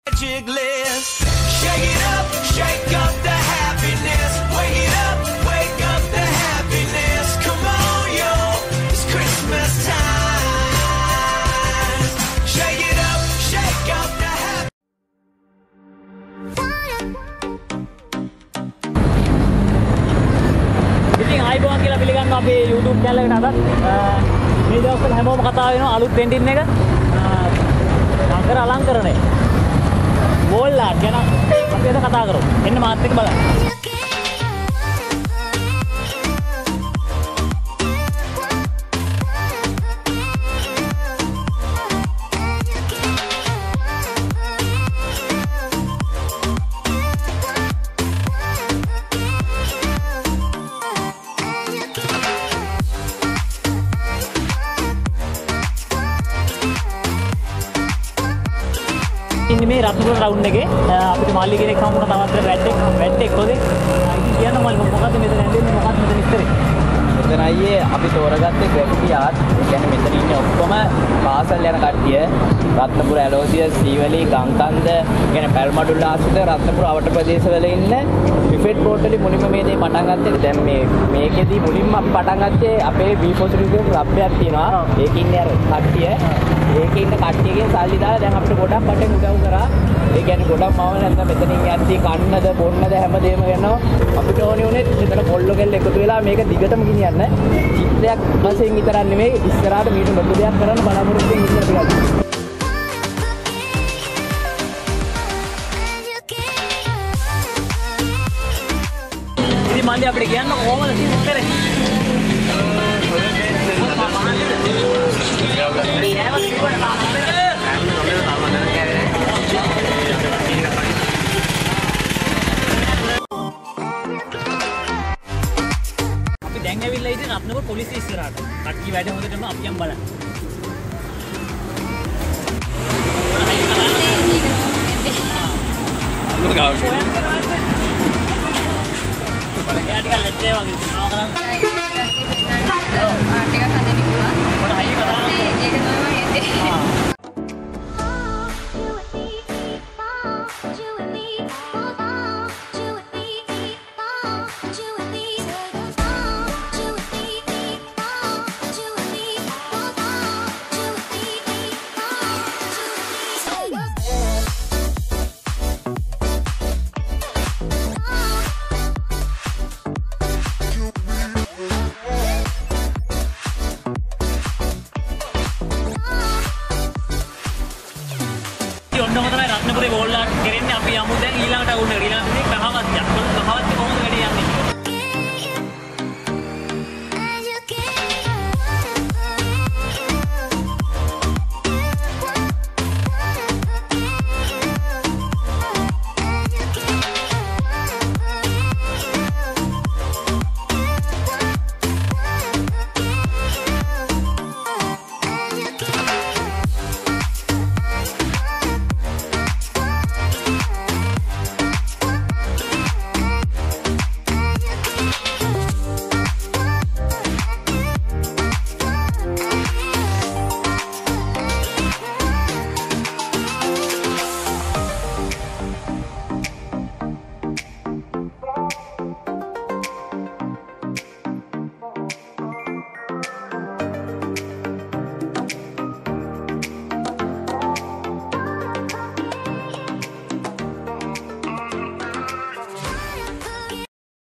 Jiggles. Shake it up, shake up the happiness. Wake it up, wake up the happiness. Come on, yo, it's Christmas time. Shake it up, shake up the happiness. ඉතින් ආයිබෝන් කියලා පිළිගන්න අපේ YouTube channel එකට අදත් මේ දවස්වල හැමෝම කතා වෙනවා අලුත් ට්‍රෙන්ඩින් එක නගර අලංකරණය වෝල් ආර්ට් ගැන අපි අද කතා කරමු. එන්න මාත් එක්ක බලන්න. ඉන්නේ මේ රත්නපුර රවුන්ඩ් එකේ අපිට මාළි කෙනෙක් හම්බුණා තවත් වැට්ටෙක් හොදේ. ඉතින් කියන්න මල්ලි මොකද්ද මෙතන ඇඳෙන්නේ මොකක්ද මෙතන ඉස්තරේ? මෙතන අයියේ අපි තෝරගත්තේ ග්‍රැෆිටි ආර්ට්. ඒ කියන්නේ මෙතන ඉන්නේ ඔක්කොම පාසල් යන කට්ටිය. රත්නපුර ඇලෝසියස්, සීවලී, ගංකන්ද, කියන්නේ පැල්මඩුල්ල ආශ්‍රිත රත්නපුර අවට ප්‍රදේශවල ඉන්න විෆෙට් බෝඩ් වලින් මුලින්ම මේ දේ පටන් ගත්තේ. දැන් මේකෙදි මුලින්ම අපි පටන් ගත්තේ අපේ B4 ලබ්බයක් තියෙනවා. ඒකේ ඉන්නේ අර කට්ටිය. ඒකේ ඉන්න කට්ටියගෙන් සල්ලි දාලා දැන් අපිට ගොඩක් වටෙන් උදව් කරා. ඒ කියන්නේ ගොඩක් මම නැත්නම් මෙතනින් යද්දී කන්නද බොන්නද හැමදේම කරනවා. අපිට ඕනේ උනේ මෙතන කොල්ලෝ කෙල්ල එකතු වෙලා මේක දිගටම ගෙනියන්න. චිත්‍රයක් වශයෙන් විතරක් නෙමෙයි ඉස්සරහට මීට ලොකු දෙයක් කරන්න බලාපොරොත්තු වෙන ඉස්සර ටිකක්. ඉතින් මන්ද අපිට කියන්න කොහොමද ඉස්සරේ? අපි දැන් ඇවිල්ලා ඉතින් රත්නපුර පොලිසිය ඉස්සරහට. කට්ටිය වැඩ හොඳටම අපි යම් බලන්න. අලුත් ගාවට. එයා ටිකක් ලැජ්ජයි වගේ මොනවා කරන්නේ? ටිකක් හදන්න කිව්වා. මොන හයිය කරන්නේ? ඒක තමයි එන්නේ. ඔන්න ඔහොම තමයි රත්නපුරේ වෝල් ආර්ට් කරන්නේ අපි යමු දැන් ඊළඟට අගුණ ඊළඟට